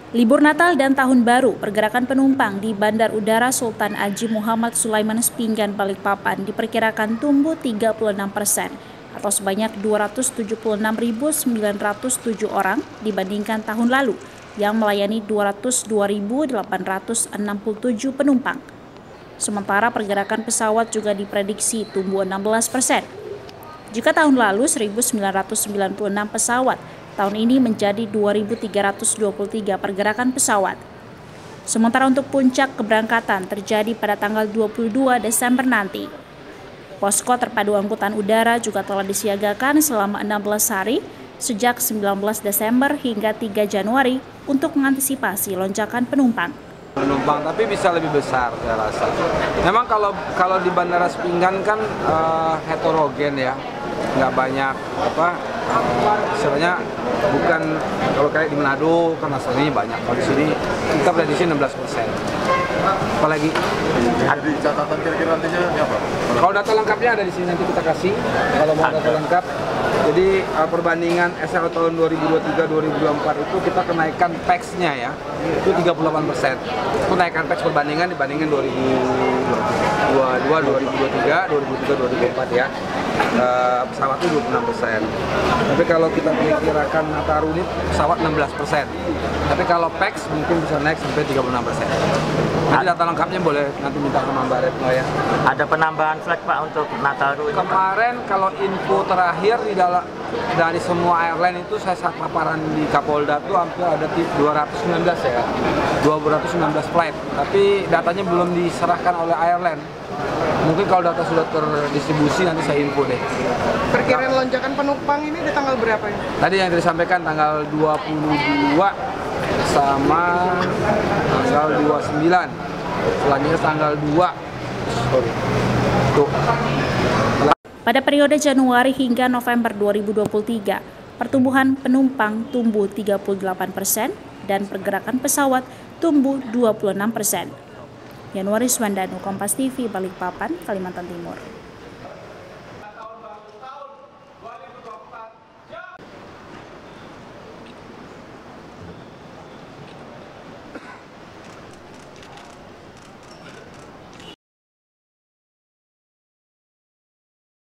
Libur Natal dan Tahun Baru, pergerakan penumpang di Bandar Udara Sultan Haji Muhammad Sulaiman Spinggan Balikpapan diperkirakan tumbuh 36% atau sebanyak 276.907 orang dibandingkan tahun lalu yang melayani 202.867 penumpang. Sementara pergerakan pesawat juga diprediksi tumbuh 16%. Jika tahun lalu 1.996 pesawat, tahun ini menjadi 2.323 pergerakan pesawat. Sementara untuk puncak keberangkatan terjadi pada tanggal 22 Desember nanti. Posko terpadu angkutan udara juga telah disiagakan selama 16 hari sejak 19 Desember hingga 3 Januari untuk mengantisipasi lonjakan penumpang. Tapi bisa lebih besar saya rasa. Memang kalau di Bandara Spinggan kan heterogen ya, nggak banyak istilahnya bukan kalau kayak di Manado kan asalnya banyak. Kalau di sini kita prediksi 16%. Apalagi ada di catatan kira-kira nantinya apa? Kalau data lengkapnya ada di sini nanti kita kasih. Kalau mau data lengkap, jadi perbandingan SL tahun 2023-2024 itu kita kenaikan PAX-nya ya, itu 38%. Itu kenaikan PAX perbandingan dibandingin 2023, 2024 ya. Pesawat itu 26%. Tapi kalau kita perkirakan Nataru ini pesawat 16%. Tapi kalau PAX mungkin bisa naik sampai 36%. Jadi data lengkapnya boleh nanti minta sama Mbak Retno ya. Ada penambahan flight Pak untuk Nataru ini? Kemarin kalau info terakhir dari semua airline itu saya saat paparan di Kapolda itu hampir ada 219 ya. 219 flight. Tapi datanya belum diserahkan oleh airline. Mungkin kalau data sudah terdistribusi nanti saya info deh. Perkiraan lonjakan penumpang ini di tanggal berapa ya? Tadi yang disampaikan tanggal 22 sama tanggal 29. Selanjutnya tanggal 2. Tuh. Pada periode Januari hingga November 2023, pertumbuhan penumpang tumbuh 38% dan pergerakan pesawat tumbuh 26%. Yanuaris Wandanu, Kompas TV, Balikpapan, Kalimantan Timur.